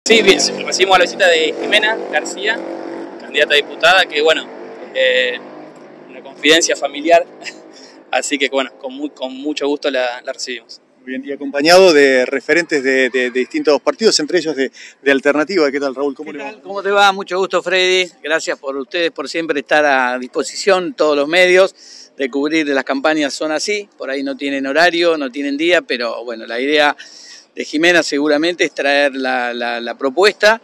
Sí, recibimos la visita de Jimena García, candidata a diputada, que bueno, una confidencia familiar, así que bueno, con mucho gusto la recibimos. Muy bien, y acompañado de referentes de distintos partidos, entre ellos de Alternativa. ¿Qué tal, Raúl? ¿Cómo le va? ¿Cómo te va? Mucho gusto, Freddy. Gracias por ustedes, por siempre estar a disposición, todos los medios, de cubrir las campañas son así. Por ahí no tienen horario, no tienen día, pero bueno, la idea de Jimena seguramente es traer la propuesta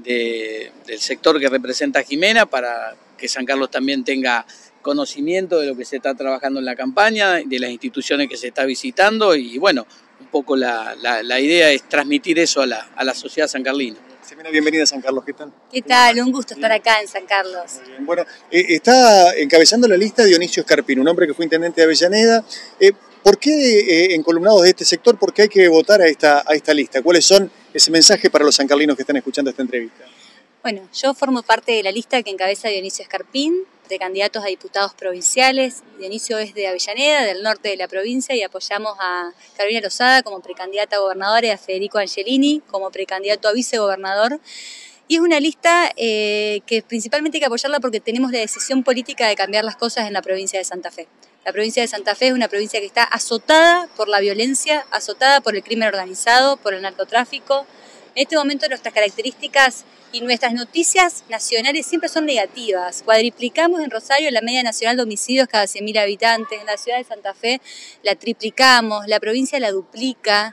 del sector que representa a Jimena para que San Carlos también tenga conocimiento de lo que se está trabajando en la campaña, de las instituciones que se está visitando y bueno, un poco la idea es transmitir eso a la sociedad sancarlina. Jimena, bienvenida a San Carlos, ¿qué tal? ¿Qué tal? Un gusto estar acá en San Carlos. Muy bien. Bueno, está encabezando la lista Dionisio Escarpín, un hombre que fue intendente de Avellaneda. ¿Por qué encolumnados de este sector? ¿Por qué hay que votar a esta lista? ¿Cuáles son ese mensaje para los sancarlinos que están escuchando esta entrevista? Bueno, yo formo parte de la lista que encabeza Dionisio Escarpín, de candidatos a diputados provinciales. Dionisio es de Avellaneda, del norte de la provincia, y apoyamos a Carolina Lozada como precandidata a gobernadora y a Federico Angelini como precandidato a vicegobernador. Y es una lista que principalmente hay que apoyarla porque tenemos la decisión política de cambiar las cosas en la provincia de Santa Fe. La provincia de Santa Fe es una provincia que está azotada por la violencia, azotada por el crimen organizado, por el narcotráfico. En este momento nuestras características y nuestras noticias nacionales siempre son negativas. Cuadriplicamos en Rosario la media nacional de homicidios cada 100.000 habitantes, en la ciudad de Santa Fe la triplicamos, la provincia la duplica,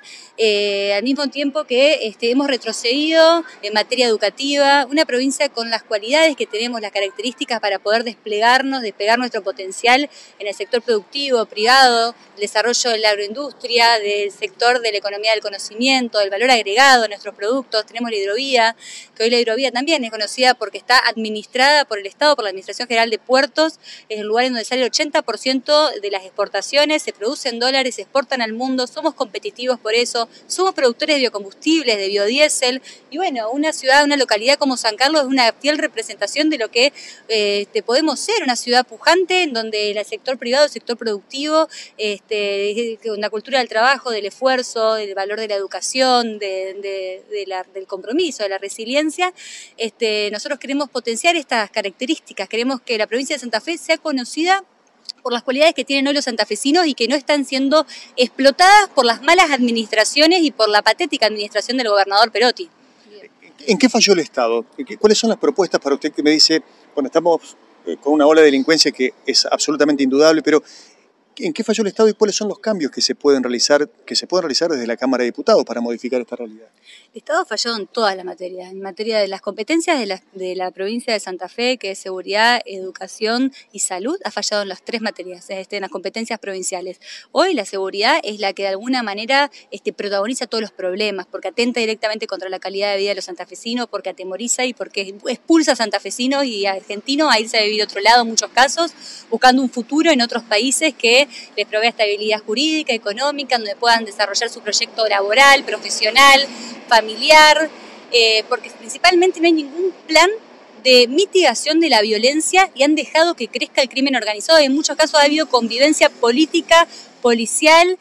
al mismo tiempo que hemos retrocedido en materia educativa, una provincia con las cualidades que tenemos, las características para poder desplegarnos, despegar nuestro potencial en el sector productivo, privado, el desarrollo de la agroindustria, del sector de la economía del conocimiento, del valor agregado de nuestros productos. Tenemos la hidrovía, que hoy la hidrovía también es conocida porque está administrada por el Estado, por la Administración General de Puertos, es el lugar en donde sale el 80% de las exportaciones, se producen dólares, se exportan al mundo, somos competitivos por eso, somos productores de biocombustibles, de biodiesel, y bueno, una ciudad, una localidad como San Carlos es una fiel representación de lo que podemos ser, una ciudad pujante en donde el sector privado, el sector productivo, una cultura del trabajo, del esfuerzo, del valor de la educación, del compromiso, de la resiliencia. Nosotros queremos potenciar estas características, queremos que la provincia de Santa Fe sea conocida por las cualidades que tienen hoy los santafesinos y que no están siendo explotadas por las malas administraciones y por la patética administración del gobernador Perotti. ¿En qué falló el Estado? ¿Cuáles son las propuestas para usted que me dice, bueno, estamos con una ola de delincuencia que es absolutamente indudable, pero ¿en qué falló el Estado y cuáles son los cambios que se pueden realizar desde la Cámara de Diputados para modificar esta realidad? El Estado falló en todas las materias, en materia de las competencias de la provincia de Santa Fe, que es seguridad, educación y salud, ha fallado en las tres materias, en las competencias provinciales. Hoy la seguridad es la que de alguna manera protagoniza todos los problemas, porque atenta directamente contra la calidad de vida de los santafesinos, porque atemoriza y porque expulsa a santafesinos y a argentinos a irse a vivir a otro lado en muchos casos, buscando un futuro en otros países que les provea estabilidad jurídica, económica, donde puedan desarrollar su proyecto laboral, profesional, familiar, porque principalmente no hay ningún plan de mitigación de la violencia y han dejado que crezca el crimen organizado. En muchos casos ha habido convivencia política, policial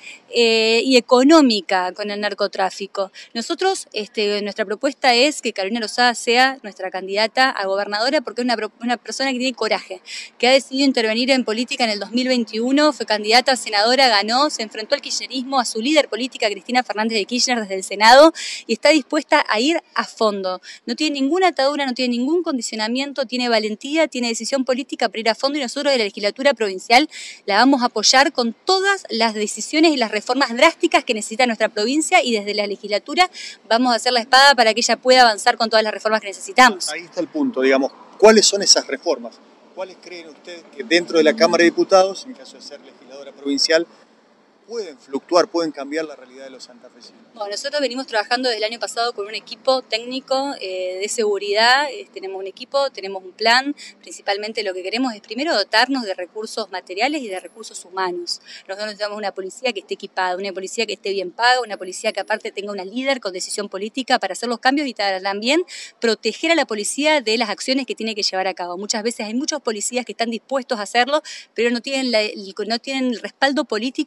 y económica con el narcotráfico. Nosotros, nuestra propuesta es que Carolina Lozada sea nuestra candidata a gobernadora porque es una persona que tiene coraje, que ha decidido intervenir en política en el 2021, fue candidata a senadora, ganó, se enfrentó al kirchnerismo, a su líder política, Cristina Fernández de Kirchner, desde el Senado, y está dispuesta a ir a fondo. No tiene ninguna atadura, no tiene ningún condicionamiento, tiene valentía, tiene decisión política para ir a fondo, y nosotros de la legislatura provincial la vamos a apoyar con todas las decisiones y las reformas drásticas que necesita nuestra provincia, y desde la legislatura vamos a hacer la espada para que ella pueda avanzar con todas las reformas que necesitamos. Ahí está el punto, digamos, ¿cuáles son esas reformas? ¿Cuáles creen ustedes que dentro de la Cámara de Diputados, en caso de ser legisladora provincial, pueden fluctuar, pueden cambiar la realidad de los santafesinos? Bueno, nosotros venimos trabajando desde el año pasado con un equipo técnico de seguridad, tenemos un equipo, tenemos un plan, principalmente lo que queremos es primero dotarnos de recursos materiales y de recursos humanos. Nosotros necesitamos una policía que esté equipada, una policía que esté bien paga, una policía que aparte tenga una líder con decisión política para hacer los cambios y también proteger a la policía de las acciones que tiene que llevar a cabo. Muchas veces hay muchos policías que están dispuestos a hacerlo, pero no tienen el respaldo político para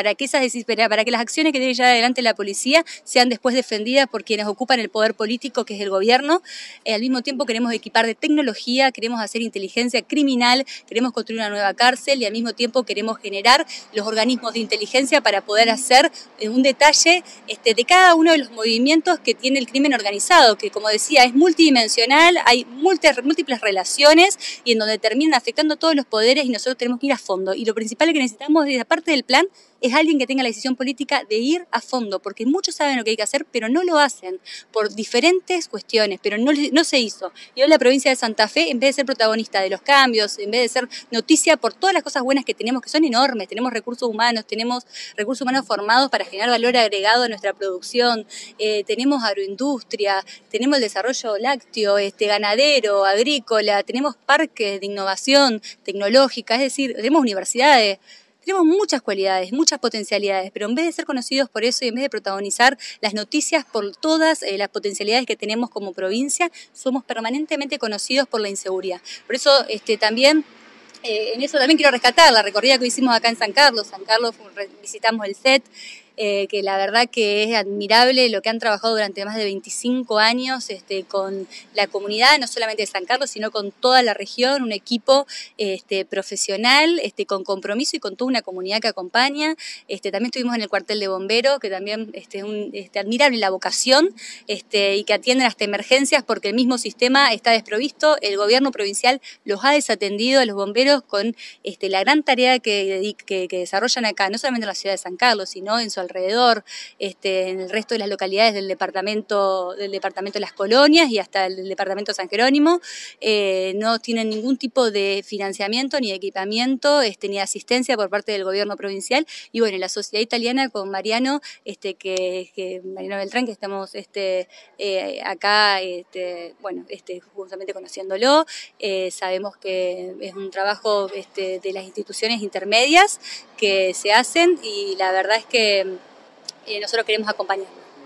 para que las acciones que tiene que llevar adelante la policía sean después defendidas por quienes ocupan el poder político, que es el gobierno. Al mismo tiempo queremos equipar de tecnología, queremos hacer inteligencia criminal, queremos construir una nueva cárcel y al mismo tiempo queremos generar los organismos de inteligencia para poder hacer un detalle de cada uno de los movimientos que tiene el crimen organizado, que como decía es multidimensional, hay múltiples relaciones y en donde terminan afectando todos los poderes y nosotros tenemos que ir a fondo. Y lo principal que necesitamos, aparte del plan, es alguien que tenga la decisión política de ir a fondo, porque muchos saben lo que hay que hacer, pero no lo hacen por diferentes cuestiones, pero no se hizo. Y hoy la provincia de Santa Fe, en vez de ser protagonista de los cambios, en vez de ser noticia por todas las cosas buenas que tenemos, que son enormes, tenemos recursos humanos formados para generar valor agregado a nuestra producción, tenemos agroindustria, tenemos el desarrollo lácteo, ganadero, agrícola, tenemos parques de innovación tecnológica, es decir, tenemos universidades. Tenemos muchas cualidades, muchas potencialidades, pero en vez de ser conocidos por eso y en vez de protagonizar las noticias por todas las potencialidades que tenemos como provincia, somos permanentemente conocidos por la inseguridad. Por eso también, en eso también quiero rescatar la recorrida que hicimos acá en San Carlos. Visitamos el CET, que la verdad que es admirable lo que han trabajado durante más de 25 años con la comunidad, no solamente de San Carlos, sino con toda la región, un equipo profesional, con compromiso y con toda una comunidad que acompaña. También estuvimos en el cuartel de bomberos, que también es admirable la vocación y que atienden hasta emergencias porque el mismo sistema está desprovisto, el gobierno provincial los ha desatendido a los bomberos con la gran tarea que desarrollan acá, no solamente en la ciudad de San Carlos, sino en su alrededor, en el resto de las localidades del departamento de Las Colonias y hasta el departamento de San Jerónimo. No tienen ningún tipo de financiamiento, ni de equipamiento, ni de asistencia por parte del gobierno provincial. Y bueno, la sociedad italiana con Mariano, Mariano Beltrán, que estamos acá, justamente conociéndolo, sabemos que es un trabajo de las instituciones intermedias que se hacen y la verdad es que nosotros queremos acompañar.